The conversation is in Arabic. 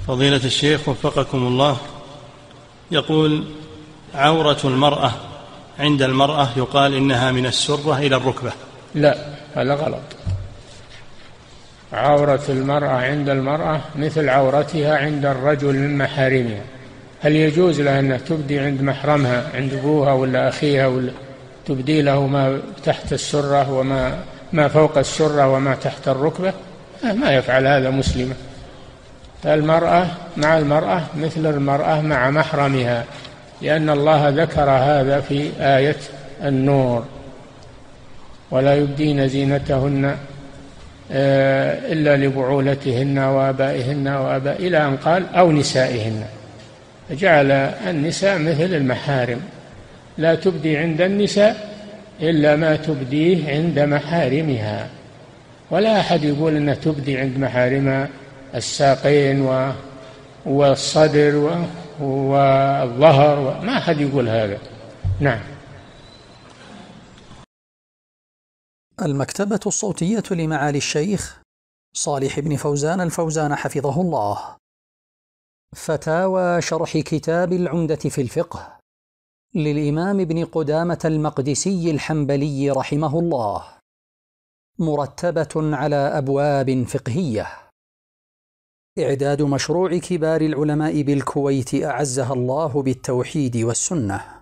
فضيلة الشيخ وفقكم الله، يقول: عورة المرأة عند المرأة يقال إنها من السرة إلى الركبة. لا، هذا غلط. عورة المرأة عند المرأة مثل عورتها عند الرجل من محارمها. هل يجوز لها أن تبدي عند محرمها، عند أبوها ولا أخيها، ولا تبدي له ما تحت السرة وما فوق السرة وما تحت الركبة؟ ما يفعل هذا مسلمة. المرأة مع المرأة مثل المرأة مع محرمها، لأن الله ذكر هذا في آية النور: ولا يبدين زينتهن إلا لبعولتهن وآبائهن إلى أن قال أو نسائهن، فجعل النساء مثل المحارم، لا تبدي عند النساء إلا ما تبديه عند محارمها. ولا أحد يقول أنها تبدي عند محارمها الساقين والصدر والظهر، ما أحد يقول هذا. نعم. المكتبة الصوتية لمعالي الشيخ صالح بن فوزان الفوزان حفظه الله. فتاوى شرح كتاب العمدة في الفقه للإمام ابن قدامة المقدسي الحنبلي رحمه الله، مرتبة على أبواب فقهية. إعداد مشروع كبار العلماء بالكويت أعزها الله بالتوحيد والسنة.